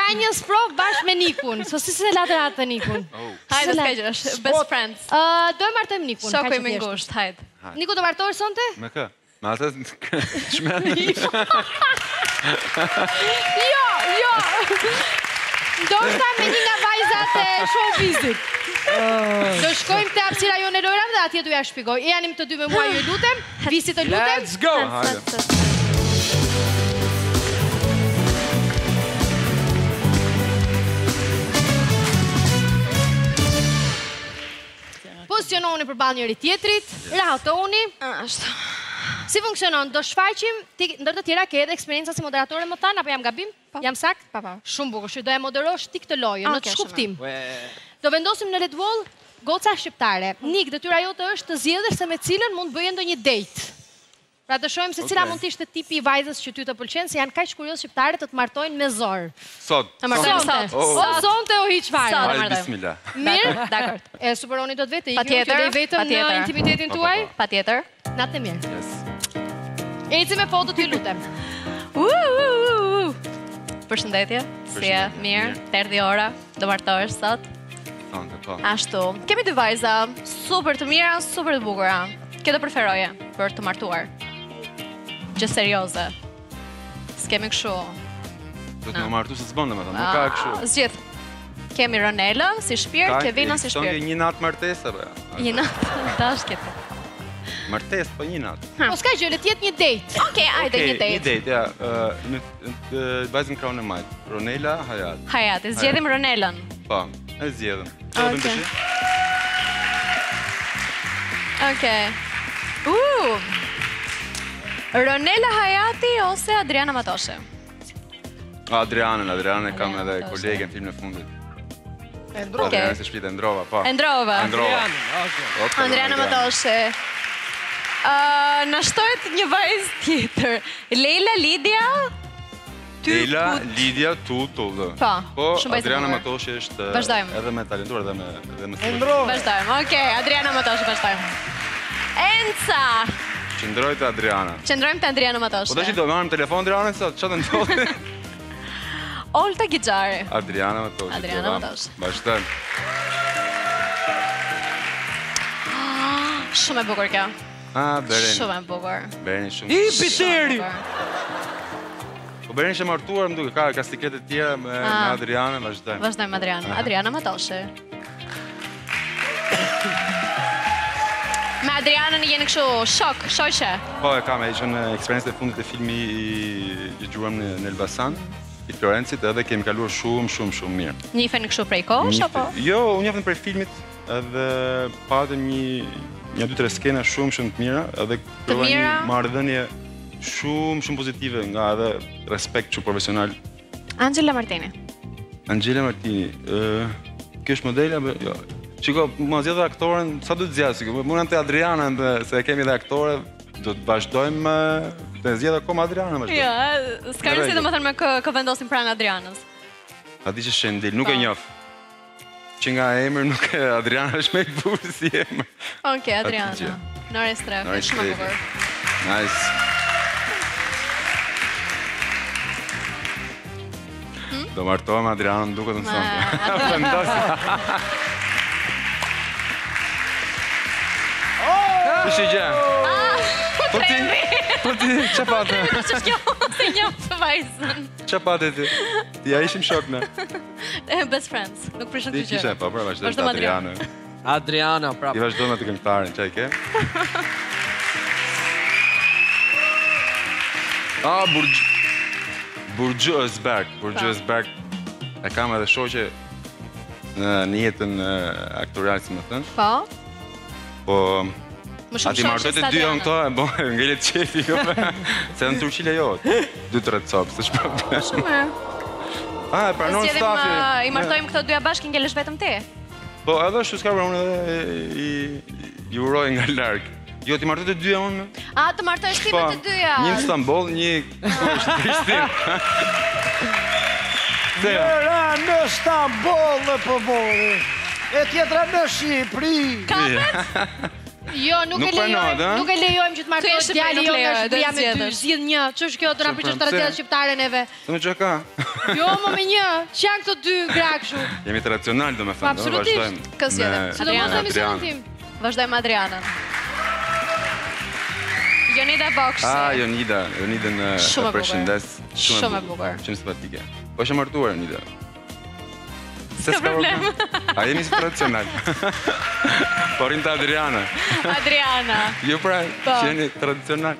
një sprov bashkë me Nikun. So si se latë atë Nikun. Hajde, s'ka gjë, best friends. Do e martojmë Nikun. Shoku i ngusht, hajde. Niku do martohesh sonte? Me kë? Me atë shmeni? Jo. Ndoshta me një nga vajzat e showbizit. Do shkojmë te hapësira jonë Lojran dhe atje do ja shpjegoj. Janim të dy me mua, ju lutem. Visi të lutem. Let's go! Poziciononi përballë njëri tjetrit, rahatoni. Ashtu. Si funksionon? Do shfaqim, ndër të tjera ke edhe eksperjenca si moderatore më thanë, apo jam gabim? Jam sakt? Pa. Shumë bukur, që do e moderosh ti këtë lojë, në të shkuptim. Do vendosim në Red Wall goca shqiptare. Nik, detyra jote është të zgjedhësh se me cilën mund bëje ndonjë date. Pra të shohim se cila mund të ishte tipi i vajzës që ty të pëlqen, se janë kaq kurioz shqiptare të martojnë me zor. Sot. Sonte. O zonte o hiç fare. Hajde, bismillah. Mirë? Dakor. E superoni do të vetë, ikni që deri vetëm në intimitetin tuaj? Patjetër. Natë mirë. Eci me fotot, ju lutem. Përshëndetje. Si e? Mirë. Erdhi ora. Do martohesh sot? Ashtu. Kemi dy vajza, super të mira, super të bukura. Kjo do preferoje për të martuar. Gjë serioze. S'kemi kështu. Do të më martu se s'bënde me thëmë, nuk ka kështu. Zgjith. Kemi Ronela si shpirt, Kevina si shpirt. Një natë martesa, be. Një natë, dash këtë. Martes, po një natë. Po s'ka gjë, le të jetë një date. Okej, ajde një date. Një date, ja. Vajzën kraun e majtë. Ronela, Hayat. Hayat, zgjedhim Ronelën. Po, e zgjedhim. Okej. Ronela Hayati ose Adriana Matoshe? Adriana e kam edhe kolege në film në fundit. Adriana se shpite, Endrova, po. Endrova. Adriana Matoshe. Në shtojt një vajzë tjetër. Leila, Lidia? Leila, Lidia, Tull. Po, Adriana Matoshe është edhe me talentuar edhe me Endrova. Vazhdojmë, okej, Adriana Matoshe, vazhdojmë. Enca! Qëndroj të Adriana. Qëndrojmë të Adriana Matoshe. Po të që do marrim telefon Adriana sot, që të ndodhë? Olta Gjari. Adriana Matoshe. Adriana Matoshe. Vazhdojmë. Shumë e bukur kjo. Bereni. Shumë e bukur. Bereni shumë. I piteri! Po Bereni që martuar më duke, ka sikletet tjera me Adriana, vazhdojmë. Vazhdojmë Adriana. Adriana Matoshe. Me Adrianën jeni kështu shok, shoqe? Po, e kam, e ishën eksperiencë e fundit e filmi i gjuam në Elbasan, i Florencit, edhe kemi kaluar shumë mirë. Njifeni kështu prej kohësh, apo? Jo, unë njafën prej filmit, edhe patëm një 2-3 skena shumë të mira, edhe kërëva një marrëdhënie shumë pozitive nga edhe respekt shumë profesional. Angela Martini. Angela Martini, kjo është modela, jo. Qiko, ma zjedhe aktoren, sa du të zjedhe, mundën të Adriana, se kemi dhe aktore, do të vazhdojmë të zjedhe akoma Adriana. Ja, s'ka rësi dhe më thënë me kë vendosim pranë Adrianës. A di që Shendil, nuk e njofë. Që nga emër nuk e Adriana është me i burë si emër. Oke, Adriana. Nore Strefi, shumë bukur. Nice. Do martohem Adriana në duke të nësonte. Që gjë? Po ti, që pate? Që shkjo, se një të vajzën. Që pate ti? Ti a ishim shok në? Best friends, nuk prishën të gjë. Ti kishe, pa pra, vazhdojmë të Adriana. Adriana, prapë. Ti vazhdojmë të këngëtarin, që i ke? Burgju Özberk. Burgju Özberk e kam edhe shoqe në jetën aktoriale, si më thënë. Po? Po... Më shumë ati martojt e dy janë këto, ngellet qefi, se në Turqi lejohet. 2-3 copë, së shpërë. Shumë e. Pranon stafi. I martojmë këto dyja bashkë, ngellesh vetëm ti? Po, edhe është s'ka pra unë edhe i uroj nga larkë. Jo, ti martojt e dyja unë? Të martojsh ti me të dyja. Një në Istanbul, një është Krishtin. Njëra në Istanbul në përbori, e tjetra në Shqipëri. Kapet? Jo, nuk e lejojmë që të martosh djali jo nga shtëpia me 2, zgjidh një. Ç'është kjo do na prish tradicionin shqiptare neve? Se më çka ka? Jo, më me një. Ç'janë këto 2 gra kështu? Jemi tradicional, domethënë, do vazhdojmë. Kësë jetë? Sidomos në emisionin tim. Vazhdojmë Adrianën. Jonida Boksi. Jonida në përshëndes. Shumë e bukur. Shumë simpatike. Po është martuar Jonida. Ka problem. A jemi si tradicional. Porim të Adriana. Jo pra, që jeni tradicional.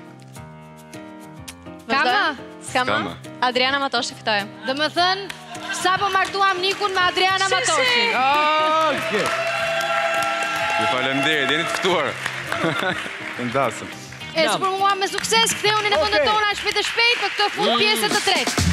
Skama? Adriana Matoshi fitoj. Dhe më thënë, sa po martuam Nikun me Adriana Matoshi. Oke. Ju falemderit, jeni të ftuar. Të ndasëm. E së për mua me sukses, kthehuni në vendet tona shpejt e shpejt për këtë fund pjesë të tretë.